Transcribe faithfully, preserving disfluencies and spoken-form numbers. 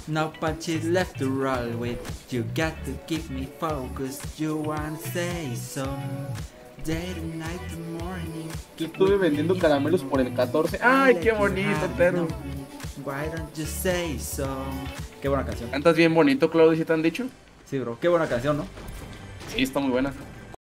No punches left to roll with. You got to keep me focused. You wanna say some. Day to night to morning. Estuve vendiendo caramelos por el catorce. Ay, qué bonito, Tero. Why don't you say so? Qué buena canción. Cantas bien bonito, Claudio, ¿sí te han dicho? Sí, bro. Qué buena canción, ¿no? Sí, está muy buena.